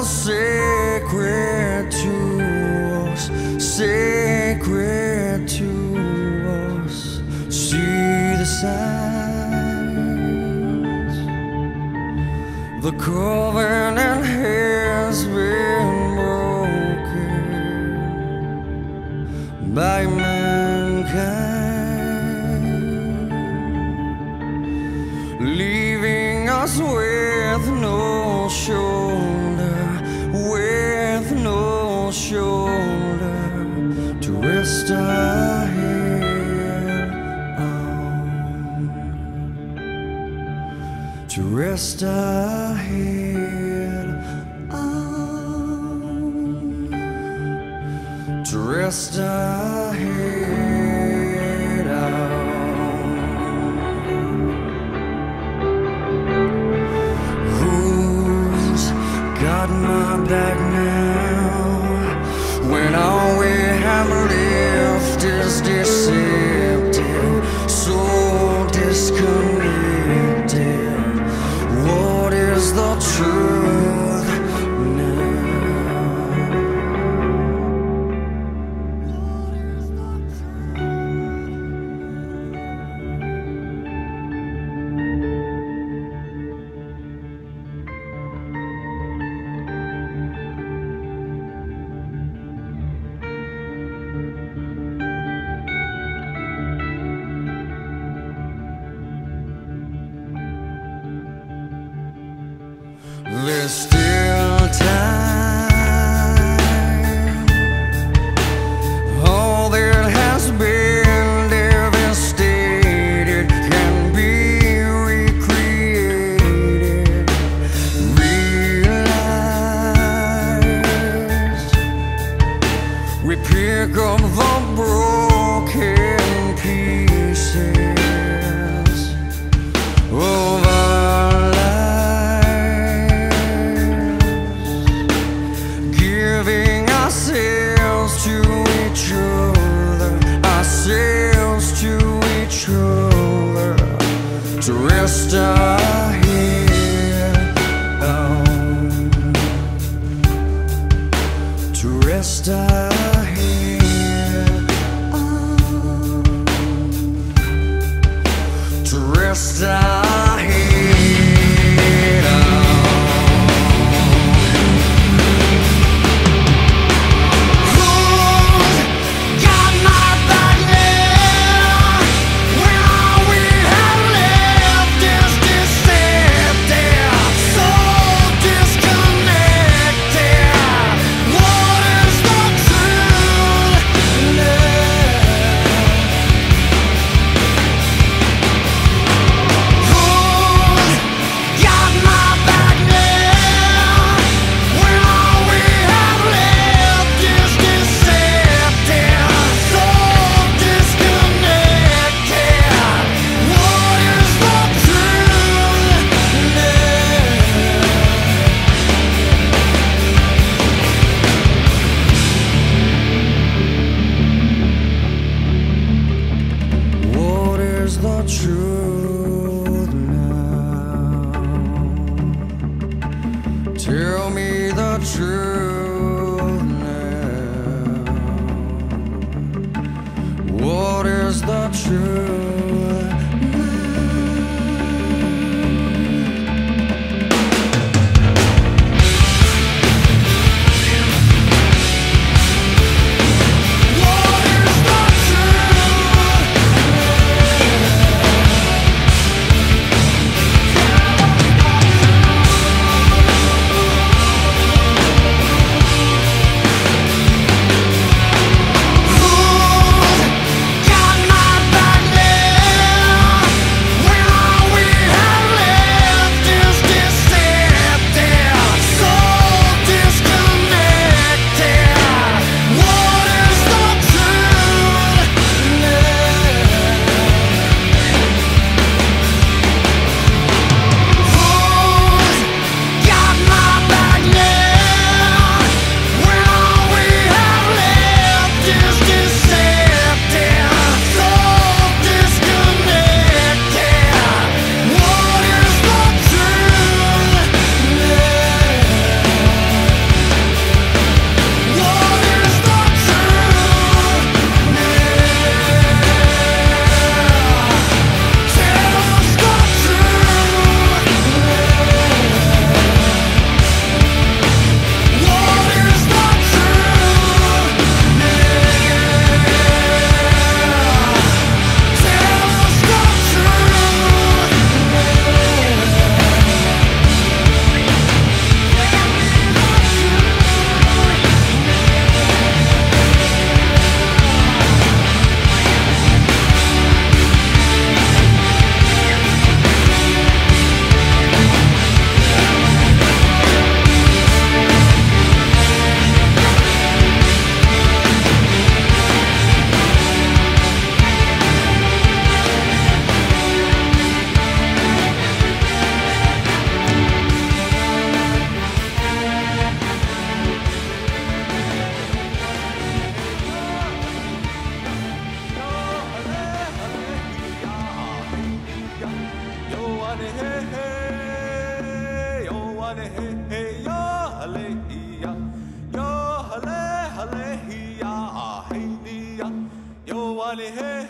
sacred to us, sacred to us. See the signs, the covenant has been broken by mankind, leaving us with no shoulder, with no shoulder to rest our head on, to rest our head on, to rest our head on. Got my back now when all we have left is deceptive, so disconnected. What is the truth now? There's still time. All that has been devastated can be recreated, realized. We pick up the broken pieces of our ourselves to each other, to rest our head on, to rest our head on, to rest our head on. The truth now. Tell me the truth now. What is the truth? Got my back now. wane hey hey yo hale ya yo hale hale ya hey ya yo wane hey